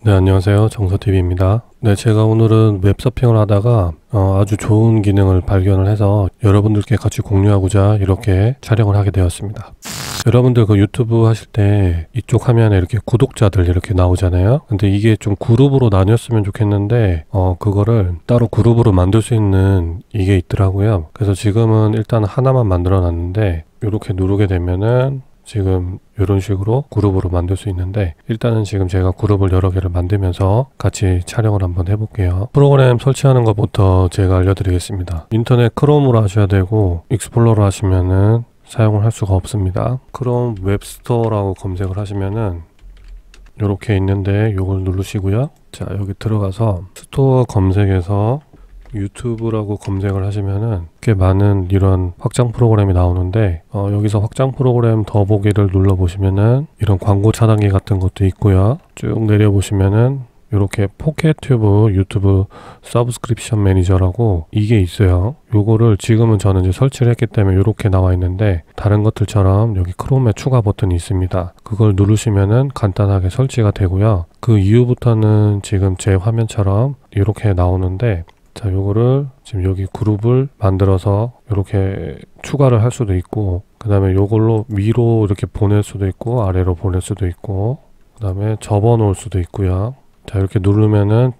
네, 안녕하세요. 정서TV입니다. 네, 제가 오늘은 웹서핑을 하다가 아주 좋은 기능을 발견을 해서 여러분들께 같이 공유하고자 이렇게 촬영을 하게 되었습니다. 여러분들 그 유튜브 하실 때 이쪽 화면에 이렇게 구독자들 이렇게 나오잖아요. 근데 이게 좀 그룹으로 나뉘었으면 좋겠는데 그거를 따로 그룹으로 만들 수 있는 이게 있더라고요. 그래서 지금은 일단 하나만 만들어 놨는데 이렇게 누르게 되면은 지금 이런 식으로 그룹으로 만들 수 있는데, 일단은 지금 제가 그룹을 여러 개를 만들면서 같이 촬영을 한번 해볼게요. 프로그램 설치하는 것부터 제가 알려드리겠습니다. 인터넷 크롬으로 하셔야 되고, 익스플로러 하시면은 사용을 할 수가 없습니다. 크롬 웹스토어라고 검색을 하시면은 이렇게 있는데 요걸 누르시고요. 자, 여기 들어가서 스토어 검색에서 유튜브라고 검색을 하시면은 꽤 많은 이런 확장 프로그램이 나오는데, 여기서 확장 프로그램 더보기를 눌러 보시면은 이런 광고 차단기 같은 것도 있고요. 쭉 내려 보시면은 이렇게 포켓튜브 유튜브 서브스크립션 매니저라고 이게 있어요. 요거를 지금은 저는 이제 설치를 했기 때문에 이렇게 나와 있는데, 다른 것들처럼 여기 크롬에 추가 버튼이 있습니다. 그걸 누르시면은 간단하게 설치가 되고요. 그 이후부터는 지금 제 화면처럼 이렇게 나오는데, 자, 요거를 지금 여기 그룹을 만들어서 이렇게 추가를 할 수도 있고, 그 다음에 요걸로 위로 이렇게 보낼 수도 있고 아래로 보낼 수도 있고, 그 다음에 접어 놓을 수도 있고요. 자, 이렇게 누르면은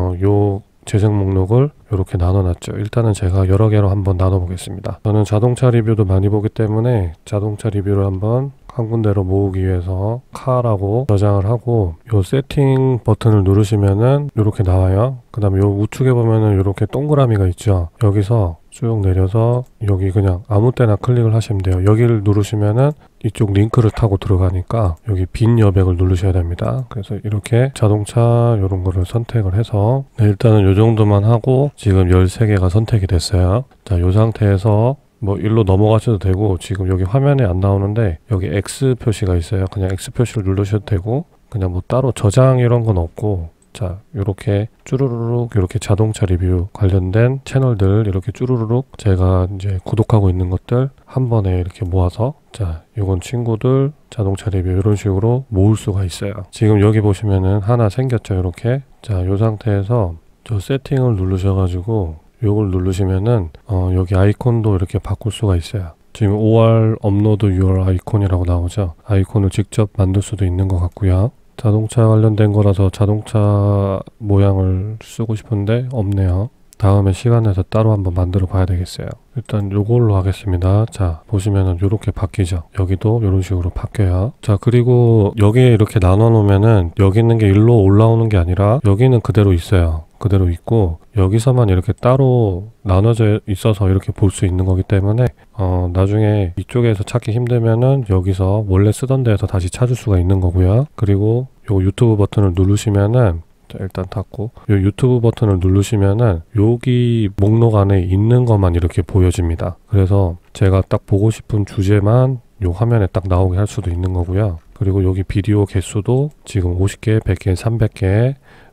요 재생 목록을 이렇게 나눠 놨죠. 일단은 제가 여러 개로 한번 나눠 보겠습니다. 저는 자동차 리뷰도 많이 보기 때문에 자동차 리뷰를 한번 한 군데로 모으기 위해서 카라고 저장을 하고, 요 세팅 버튼을 누르시면은 이렇게 나와요. 그 다음에 요 우측에 보면은 이렇게 동그라미가 있죠. 여기서 쭉 내려서 여기 그냥 아무 때나 클릭을 하시면 돼요. 여기를 누르시면은 이쪽 링크를 타고 들어가니까 여기 빈 여백을 누르셔야 됩니다. 그래서 이렇게 자동차 이런 거를 선택을 해서, 네, 일단은 요 정도만 하고 지금 13개가 선택이 됐어요. 자, 요 상태에서 뭐 일로 넘어가셔도 되고, 지금 여기 화면에 안 나오는데 여기 X 표시가 있어요. 그냥 X 표시를 누르셔도 되고, 그냥 뭐 따로 저장 이런 건 없고, 자, 요렇게 쭈루루룩 이렇게 자동차 리뷰 관련된 채널들 이렇게 쭈루루룩 제가 이제 구독하고 있는 것들 한 번에 이렇게 모아서, 자, 요건 친구들 자동차 리뷰 이런 식으로 모을 수가 있어요. 지금 여기 보시면은 하나 생겼죠. 이렇게. 자, 요 상태에서 저 세팅을 누르셔가지고 요걸 누르시면은 여기 아이콘도 이렇게 바꿀 수가 있어요. 지금 OR 업로드 your 아이콘이라고 나오죠. 아이콘을 직접 만들 수도 있는 것 같고요. 자동차 관련된 거라서 자동차 모양을 쓰고 싶은데 없네요. 다음에 시간 내서 따로 한번 만들어 봐야 되겠어요. 일단 요걸로 하겠습니다. 자, 보시면은 요렇게 바뀌죠. 여기도 요런 식으로 바뀌어요. 자, 그리고 여기에 이렇게 나눠 놓으면은 여기 있는 게 일로 올라오는 게 아니라 여기는 그대로 있어요. 그대로 있고, 여기서만 이렇게 따로 나눠져 있어서 이렇게 볼 수 있는 거기 때문에 나중에 이쪽에서 찾기 힘들면은 여기서 원래 쓰던 데에서 다시 찾을 수가 있는 거고요. 그리고 요 유튜브 버튼을 누르시면은, 자, 일단 닫고 요 유튜브 버튼을 누르시면은 여기 목록 안에 있는 것만 이렇게 보여집니다. 그래서 제가 딱 보고 싶은 주제만 요 화면에 딱 나오게 할 수도 있는 거고요. 그리고 여기 비디오 개수도 지금 50개, 100개, 300개,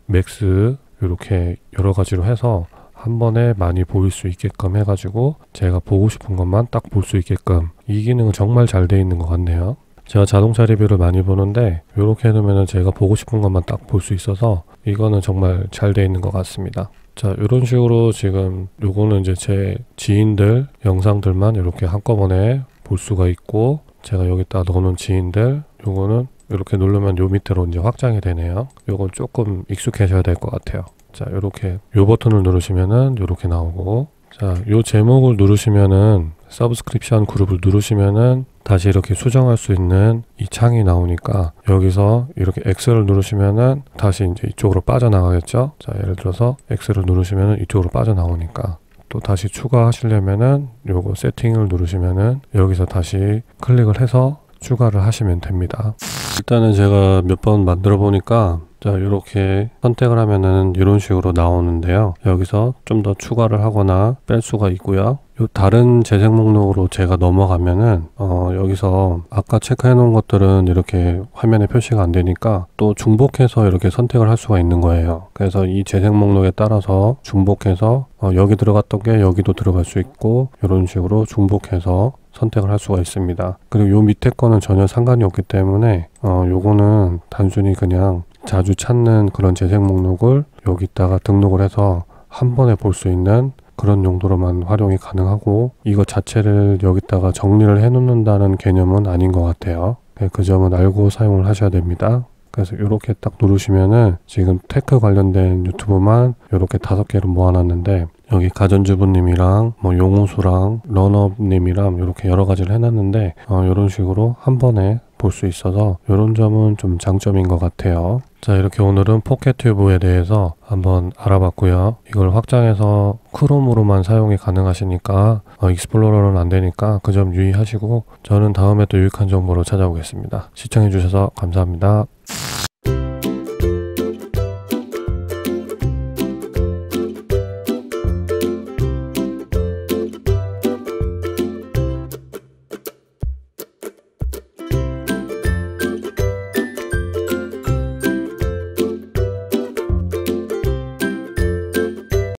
맥스 이렇게 여러 가지로 해서 한 번에 많이 보일 수 있게끔 해가지고 제가 보고 싶은 것만 딱 볼 수 있게끔, 이 기능은 정말 잘 돼 있는 것 같네요. 제가 자동차 리뷰를 많이 보는데 이렇게 해놓으면 제가 보고 싶은 것만 딱 볼 수 있어서 이거는 정말 잘 돼 있는 것 같습니다. 자, 이런 식으로 지금 요거는 이제 제 지인들 영상들만 이렇게 한꺼번에 볼 수가 있고, 제가 여기다 넣어놓은 지인들 요거는 이렇게 누르면 요 밑으로 이제 확장이 되네요. 요건 조금 익숙해져야 될 것 같아요. 자, 요렇게 요 버튼을 누르시면은 요렇게 나오고, 자, 요 제목을 누르시면은 서브스크립션 그룹을 누르시면은 다시 이렇게 수정할 수 있는 이 창이 나오니까 여기서 이렇게 X를 누르시면은 다시 이제 이쪽으로 빠져나가겠죠. 자, 예를 들어서 X를 누르시면은 이쪽으로 빠져나오니까 또 다시 추가하시려면은 요거 세팅을 누르시면은 여기서 다시 클릭을 해서 추가를 하시면 됩니다. 일단은 제가 몇 번 만들어 보니까, 자, 이렇게 선택을 하면은 이런 식으로 나오는데요. 여기서 좀 더 추가를 하거나 뺄 수가 있고요. 요 다른 재생 목록으로 제가 넘어가면은 여기서 아까 체크해 놓은 것들은 이렇게 화면에 표시가 안 되니까 또 중복해서 이렇게 선택을 할 수가 있는 거예요. 그래서 이 재생 목록에 따라서 중복해서 여기 들어갔던 게 여기도 들어갈 수 있고, 이런 식으로 중복해서 선택을 할 수가 있습니다. 그리고 요 밑에 거는 전혀 상관이 없기 때문에 요거는 단순히 그냥 자주 찾는 그런 재생 목록을 여기다가 등록을 해서 한 번에 볼 수 있는 그런 용도로만 활용이 가능하고, 이거 자체를 여기다가 정리를 해 놓는다는 개념은 아닌 것 같아요. 그 점은 알고 사용을 하셔야 됩니다. 그래서 이렇게 딱 누르시면은 지금 테크 관련된 유튜브만 이렇게 5개를 모아놨는데, 여기 가전주부님이랑 뭐 용호수랑 런업님이랑 이렇게 여러 가지를 해놨는데 이런 식으로 한 번에 볼 수 있어서 이런 점은 좀 장점인 것 같아요. 자, 이렇게 오늘은 포켓튜브에 대해서 한번 알아봤고요. 이걸 확장해서 크롬으로만 사용이 가능하시니까 익스플로러는 안 되니까 그 점 유의하시고, 저는 다음에 또 유익한 정보로 찾아오겠습니다. 시청해주셔서 감사합니다.